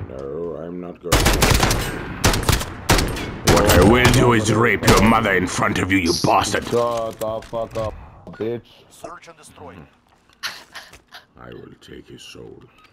No, I'm not going. What I will do is rape your mother in front of you, you bastard. Shut the fuck up, bitch. Search and destroy. I will take his soul.